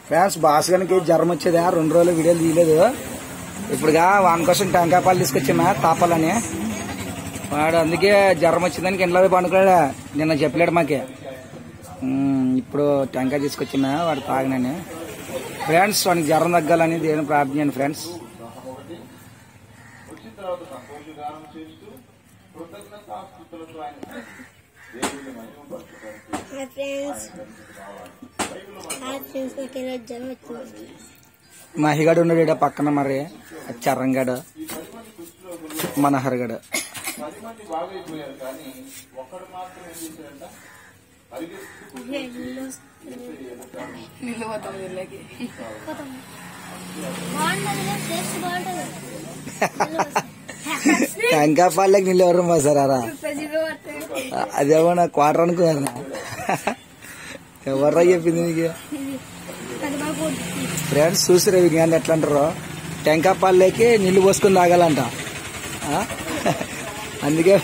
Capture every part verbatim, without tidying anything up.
Friends భాస్కర్కి జ్వరం వచ్చేదా రెండు రోజులు వీడియోలు తీయలేదు. ఇప్పుడుగా వాని కోసం టెంకాయ పాలు తీసుకొచ్చామా తాపాలని. వాడు అందుకే జ్వరం వచ్చిందానికి ఇంట్లో పండుకోడా నిన్న చెప్పలేడు మాకే. ఇప్పుడు టెంకాయ తీసుకొచ్చామా వాడు తాగినని. ఫ్రెండ్స్ వానికి జ్వరం తగ్గాలని దేవుని ప్రార్థించండి ఫ్రెండ్స్. మహిగాడు ఉన్నాడు ఇక్కడ పక్కన, మరి చర్రంగాడు మనహర్గాడు. టెంకాయ పాలకి నీళ్ళు ఎవరు పోసారా? అదేమన్నా క్వార్టర్ అనుకున్నారా? ఎవర్రా చెప్పింది నీకు? ఫ్రెండ్స్ చూసిరా విజ్ఞానం ఎట్లా అంటారు, టెంకాయ పాలకి నీళ్లు పోసుకొని తాగాలంట. అందుకే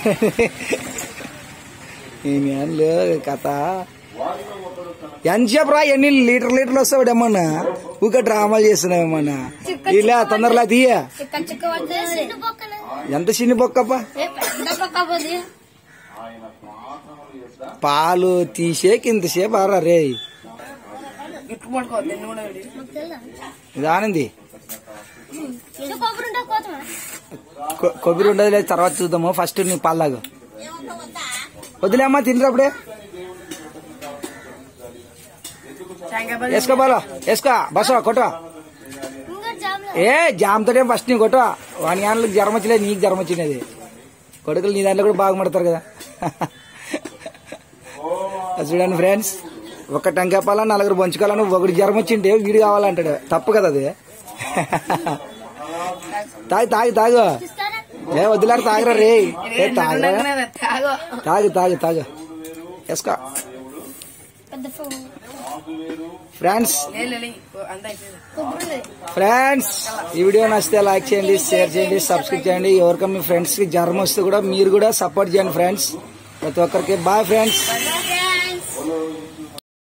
ఈ జ్ఞానులు కథ ఎంతసేపు రా, ఎన్ని లీటర్ లీటర్లు వస్తావు ఏమన్నా ఊక డ్రామాలు చేస్తున్నావు ఏమన్నా. ఇలా తొందరలా తీయ. ఎంత చిన్ని బొక్కప్ప పాలు తీసేకి ఇంతసేపు ఆరా రే. ఇది ఆనంది కొబ్బరి ఉండదు లేదు, తర్వాత చూద్దాము. ఫస్ట్ నీ పాలు వదిలేమ్మా తింటున్నప్పుడే వేసుకో బాలో వేసుకో బసో కొట్ట. ఏ జామతోటే ఫస్ట్ నీ కొట్ట. వాని ఆనలకు జ్వరం వచ్చలేదు, నీకు జ్వరం వచ్చినది. కొడుకులు నీ దాంట్లో కూడా బాగుపడతారు కదా. చూడండి ఫ్రెండ్స్, ఒక టెంకాయ పాల నలుగురు పంచుకోవాలని ఒకటి జ్వరం వచ్చింటే వీడు కావాలంటాడు. తప్పు కదా అది. తాగి తాగి తాగు. ఏ వదిలారు తాగరా రే. ఏ తాగరా, తాగు తాగు తాగు వేసుకో. ఫ్రెండ్స్ ఫ్రెండ్స్ ఈ వీడియో నచ్చితే లైక్ చేయండి, షేర్ చేయండి, సబ్స్క్రైబ్ చేయండి. ఎవరికైనా మీ ఫ్రెండ్స్ కి జ్వరం వస్తే కూడా మీరు కూడా సపోర్ట్ చేయండి ఫ్రెండ్స్. ప్రతి ఒక్కరికి బాయ్ ఫ్రెండ్స్.